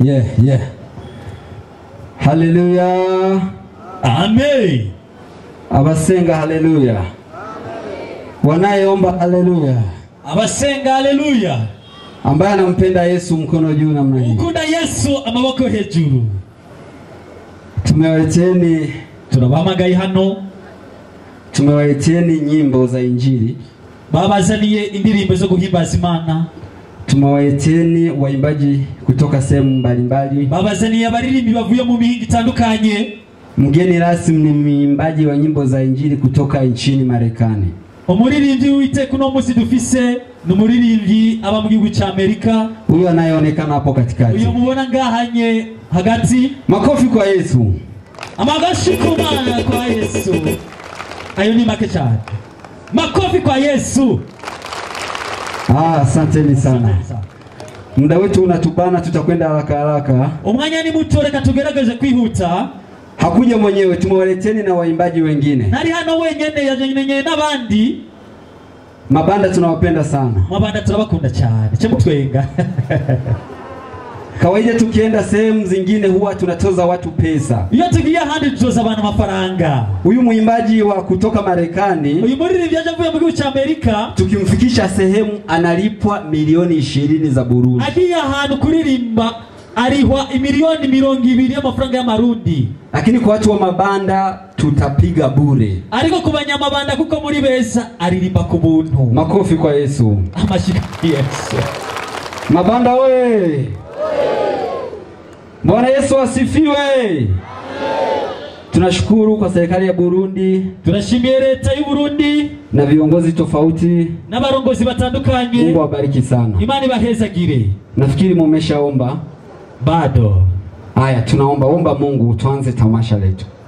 Yeah. Hallelujah. Amen. Abasenga hallelujah. Wanayeomba hallelujah. Abasenga hallelujah. Ambaye anampenda Yesu mkono juu namna hii. Ukunda Yesu amaboko hejuru. Tumewaleteni turabamagaye hano. Tumewaleteni nyimbo za Injili. Babazaniye indirimbo zo guhimbaza Imana. Tumewaleteni waimbaji kutoka sehemu mbalimbali. Babazaniye abaririmbi bavuye mu mihingo itandukanye. Mgeni rasmi ni mwimbaji wa nyimbo za Injili kutoka nchini Marekani. Umuririmbyi w'Uwiteka uno munsi dufise n'umuririmbyi aba mu gihugu cya Amerika. Huyo anayeonekana hapo katikati. Uyo mubona ngahanye hagati. Makofi kwa Yesu. Amagashi kumana kwa Yesu. Ayo ni make cyane. Makofi kwa Yesu. Asanteni sana. Muda wetu unatubana, tutakwenda haraka. Umwanya ni muto, reka tugerageze kwihuta. Hakuja mwenyewe, tumewaleteni na waimbaji wengine. Nari hano wenyene yajenye n'abandi. Mabanda tunawapenda sana. Mabanda turabakunda cyane. Cyemutwenga. Kawaida tukienda sehemu zingine huwa tunatoza watu pesa. Iyo tugiye handi tutoza abantu amafaranga. Huyu mwimbaji wa kutoka Marekani, uyu muririmbyi yaje avuye mu gihugu cya Amerika, tukimfikisha sehemu analipwa milioni 20 za Burundi. Agiye ahantu kuririmba arihwa milioni 200 y'amafaranga y'amarundi. Lakini kwa watu wa mabanda tutapiga bure. Ariko kubanya mabanda kuko muri beza aririmba ku buntu. Makofi kwa Yesu. Amashyi Yesu. Mabanda we. Bwana Yesu asifiwe. Amen. Tunashukuru kwa serikali ya Burundi, tunashimiye leta y'u Burundi na viongozi tofauti na barongozi batandukanye. Mungu awabariki sana. Imani bahezagire. Nafikiri mumeshaomba. Bado. Haya, tunaomba Mungu tuanze tamasha letu.